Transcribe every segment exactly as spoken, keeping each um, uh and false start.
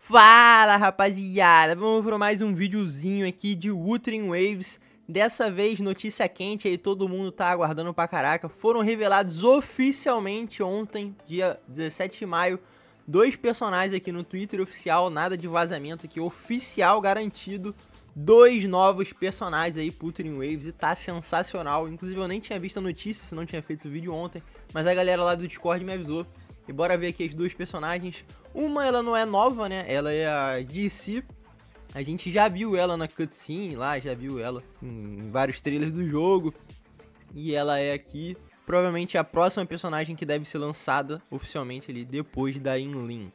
Fala, rapaziada, vamos para mais um videozinho aqui de Wuthering Waves. Dessa vez notícia quente aí, todo mundo tá aguardando pra caraca. Foram revelados oficialmente ontem, dia dezessete de maio, dois personagens aqui no Twitter oficial, nada de vazamento aqui, oficial garantido. Dois novos personagens aí pro Wuthering Waves e tá sensacional. Inclusive eu nem tinha visto a notícia, se não tinha feito o vídeo ontem, mas a galera lá do Discord me avisou. E bora ver aqui as duas personagens. Uma, ela não é nova, né? Ela é a D C. A gente já viu ela na cutscene lá, já viu ela em vários trailers do jogo. E ela é aqui, provavelmente a próxima personagem que deve ser lançada oficialmente ali depois da Inlin.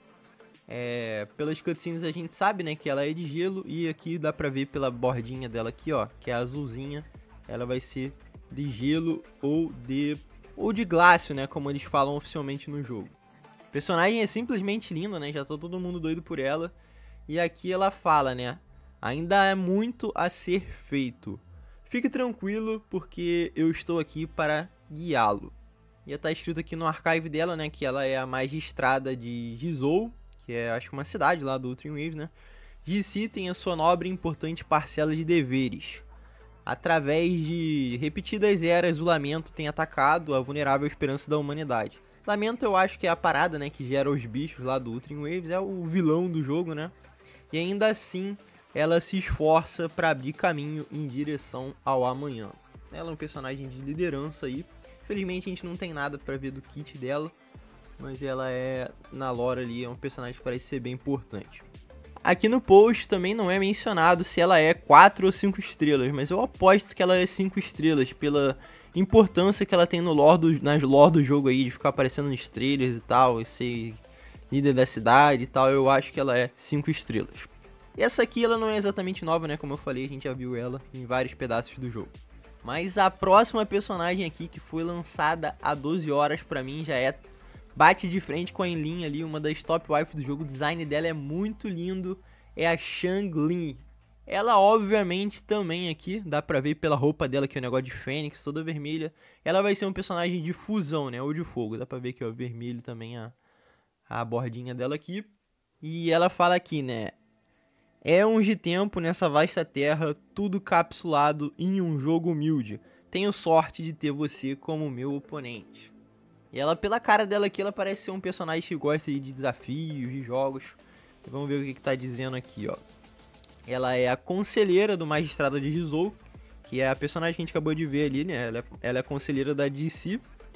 É, pelas cutscenes a gente sabe, né, que ela é de gelo. E aqui dá pra ver pela bordinha dela aqui, ó, que é azulzinha. Ela vai ser de gelo ou de, ou de glácio, né, como eles falam oficialmente no jogo. A personagem é simplesmente linda, né? Já tá todo mundo doido por ela. E aqui ela fala, né? Ainda é muito a ser feito. Fique tranquilo, porque eu estou aqui para guiá-lo. E tá escrito aqui no archive dela, né? Que ela é a magistrada de Gizou, que é, acho que uma cidade lá do Wuthering Waves, né? D C tem a sua nobre e importante parcela de deveres. Através de repetidas eras, o Lamento tem atacado a vulnerável esperança da humanidade. Lamento eu acho que é a parada, né, que gera os bichos lá do Wuthering Waves, é o vilão do jogo, né? E ainda assim, ela se esforça para abrir caminho em direção ao amanhã. Ela é um personagem de liderança aí. Infelizmente a gente não tem nada para ver do kit dela, mas ela é, na lore ali, é um personagem que parece ser bem importante. Aqui no post também não é mencionado se ela é quatro ou cinco estrelas, mas eu aposto que ela é cinco estrelas pela importância que ela tem no lore do, nas lore do jogo aí, de ficar aparecendo nos trailers e tal, e ser líder da cidade e tal. Eu acho que ela é cinco estrelas. E essa aqui ela não é exatamente nova, né, como eu falei, a gente já viu ela em vários pedaços do jogo. Mas a próxima personagem aqui, que foi lançada há doze horas, pra mim já é... bate de frente com a Inlin ali, uma das top wife do jogo. O design dela é muito lindo. É a Xiangling. Ela obviamente também aqui, dá pra ver pela roupa dela que é um negócio de fênix, toda vermelha. Ela vai ser um personagem de fusão, né, ou de fogo. Dá pra ver que é o vermelho também a, a bordinha dela aqui. E ela fala aqui, né, é uns de tempo nessa vasta terra, tudo capsulado em um jogo humilde. Tenho sorte de ter você como meu oponente. E ela, pela cara dela aqui, ela parece ser um personagem que gosta de desafios, de jogos. E vamos ver o que, que tá dizendo aqui, ó. Ela é a conselheira do magistrado de Gizou, que é a personagem que a gente acabou de ver ali, né? Ela é, ela é a conselheira da D C.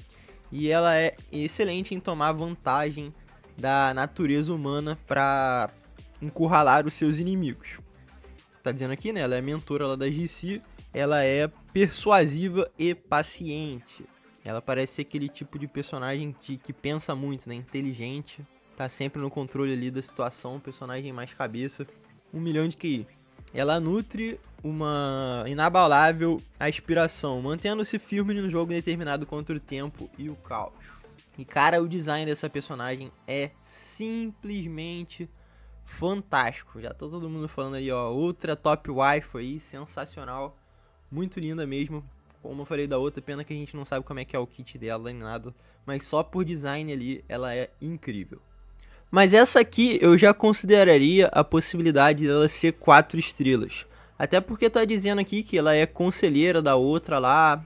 E ela é excelente em tomar vantagem da natureza humana pra encurralar os seus inimigos. Tá dizendo aqui, né? Ela é mentora lá da D C. Ela é persuasiva e paciente. Ela parece ser aquele tipo de personagem de, que pensa muito, né? Inteligente. Tá sempre no controle ali da situação. Personagem mais cabeça. Um milhão de Q I. Ela nutre uma inabalável aspiração, mantendo-se firme no jogo determinado contra o tempo e o caos. E cara, o design dessa personagem é simplesmente fantástico. Já tô todo mundo falando aí, ó. Outra top wife aí, sensacional. Muito linda mesmo. Como eu falei da outra, pena que a gente não sabe como é que é o kit dela nem nada. Mas só por design ali, ela é incrível. Mas essa aqui eu já consideraria a possibilidade dela ser quatro estrelas. Até porque tá dizendo aqui que ela é conselheira da outra lá.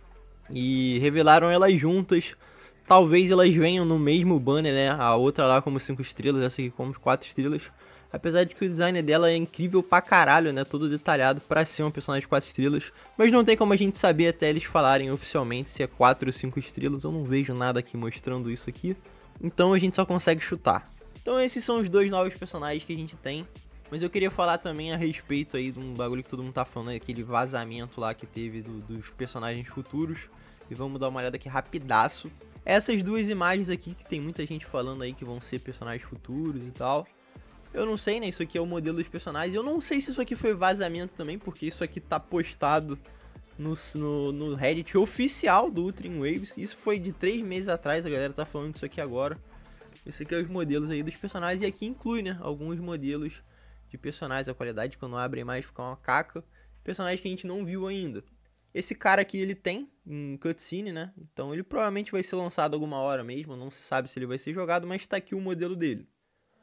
E revelaram elas juntas. Talvez elas venham no mesmo banner, né? A outra lá como cinco estrelas, essa aqui como quatro estrelas. Apesar de que o design dela é incrível pra caralho, né? Todo detalhado pra ser um personagem de quatro estrelas. Mas não tem como a gente saber até eles falarem oficialmente se é quatro ou cinco estrelas. Eu não vejo nada aqui mostrando isso aqui. Então a gente só consegue chutar. Então esses são os dois novos personagens que a gente tem. Mas eu queria falar também a respeito aí de um bagulho que todo mundo tá falando, aquele vazamento lá que teve do, dos personagens futuros. E vamos dar uma olhada aqui rapidaço. Essas duas imagens aqui que tem muita gente falando aí que vão ser personagens futuros e tal. Eu não sei, né? Isso aqui é o modelo dos personagens. Eu não sei se isso aqui foi vazamento também, porque isso aqui tá postado no, no, no Reddit oficial do Wuthering Waves. Isso foi de três meses atrás, a galera tá falando disso aqui agora. Isso aqui é os modelos aí dos personagens. E aqui inclui, né? Alguns modelos de personagens. A qualidade, quando abre a imagem, fica uma caca. Personagens que a gente não viu ainda. Esse cara aqui, ele tem em cutscene, né? Então ele provavelmente vai ser lançado alguma hora mesmo. Não se sabe se ele vai ser jogado, mas tá aqui o modelo dele.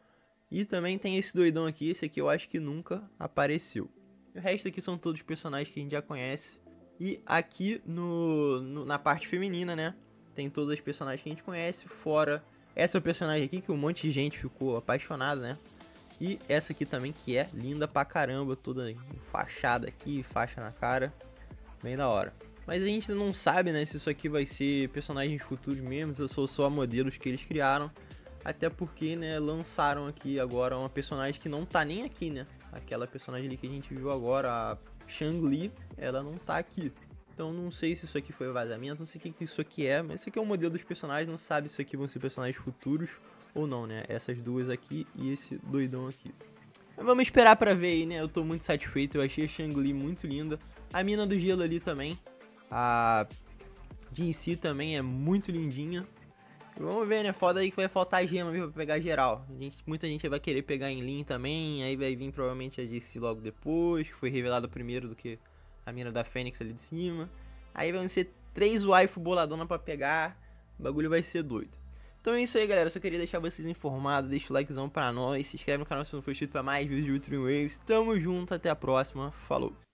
E também tem esse doidão aqui, esse aqui eu acho que nunca apareceu. O resto aqui são todos personagens que a gente já conhece. E aqui no, no, na parte feminina, né, tem todas as personagens que a gente conhece, fora essa personagem aqui que um monte de gente ficou apaixonado, né. E essa aqui também que é linda pra caramba, toda enfaixada aqui, faixa na cara, bem da hora. Mas a gente não sabe, né, se isso aqui vai ser personagens futuros mesmo, se são só modelos que eles criaram. Até porque, né, lançaram aqui agora uma personagem que não tá nem aqui, né. Aquela personagem ali que a gente viu agora, a Shang-Li, ela não tá aqui. Então não sei se isso aqui foi vazamento, não sei o que, que isso aqui é, mas isso aqui é o modelo dos personagens, não sabe se isso aqui vão ser personagens futuros ou não, né. Essas duas aqui e esse doidão aqui. Mas vamos esperar pra ver aí, né, eu tô muito satisfeito, eu achei a Shang-Li muito linda. A mina do gelo ali também, a Jin Si também é muito lindinha. Vamos ver, né? Foda aí que vai faltar gema pra pegar geral. A gente, muita gente vai querer pegar em Lin também. Aí vai vir provavelmente a J C logo depois, que foi revelado primeiro do que a mina da Fênix ali de cima. Aí vão ser três waifu boladona pra pegar. O bagulho vai ser doido. Então é isso aí, galera. Só queria deixar vocês informados. Deixa o likezão pra nós. Se inscreve no canal se não for inscrito pra mais vídeos de Wuthering Waves. Tamo junto. Até a próxima. Falou.